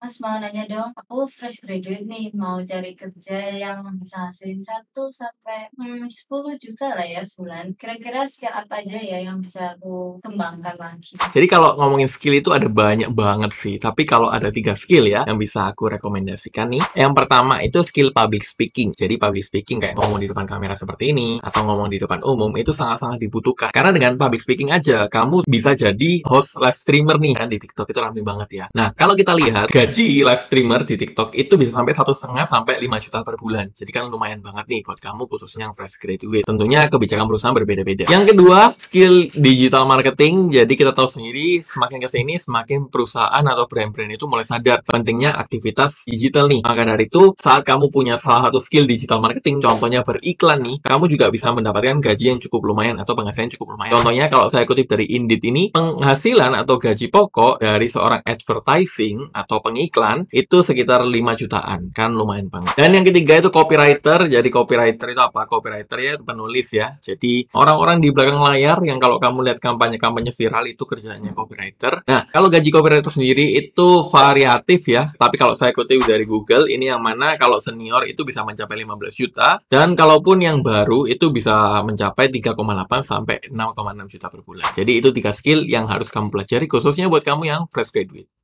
Mas mau nanya dong, aku fresh graduate nih, mau cari kerja yang bisa ngasilin 1 sampai 10 juta lah ya sebulan. Kira-kira skill apa aja ya yang bisa aku kembangkan lagi? Jadi kalau ngomongin skill itu ada banyak banget sih, tapi kalau ada 3 skill ya yang bisa aku rekomendasikan nih. Yang pertama itu skill public speaking. Jadi public speaking kayak ngomong di depan kamera seperti ini atau ngomong di depan umum itu sangat-sangat dibutuhkan. Karena dengan public speaking aja kamu bisa jadi host live streamer nih kan di TikTok itu ramai banget ya. Nah, kalau kita lihat gaji live streamer di TikTok itu bisa sampai 1,5 sampai 5 juta per bulan. Jadi kan lumayan banget nih buat kamu khususnya yang fresh graduate. Tentunya kebijakan perusahaan berbeda-beda. Yang kedua, skill digital marketing. Jadi kita tahu sendiri semakin ke sini semakin perusahaan atau brand-brand itu mulai sadar pentingnya aktivitas digital nih. Maka dari itu, saat kamu punya salah satu skill digital marketing, contohnya beriklan nih, kamu juga bisa mendapatkan gaji yang cukup lumayan atau penghasilan cukup lumayan. Contohnya kalau saya kutip dari Indeed ini, penghasilan atau gaji pokok dari seorang advertising atau pengiklan itu sekitar 5 jutaan. Kan lumayan banget. Dan yang ketiga itu copywriter. Jadi copywriter itu apa? Copywriter ya penulis ya. Jadi orang-orang di belakang layar yang kalau kamu lihat kampanye-kampanye viral itu kerjanya copywriter. Nah, kalau gaji copywriter sendiri itu variatif ya. Tapi kalau saya kutip dari Google, ini yang mana kalau senior itu bisa mencapai 15 juta. Dan kalaupun yang baru itu bisa mencapai 3,8 sampai 6,6 juta per bulan. Jadi itu 3 skill yang harus kamu pelajari khususnya buat kamu yang fresh graduate.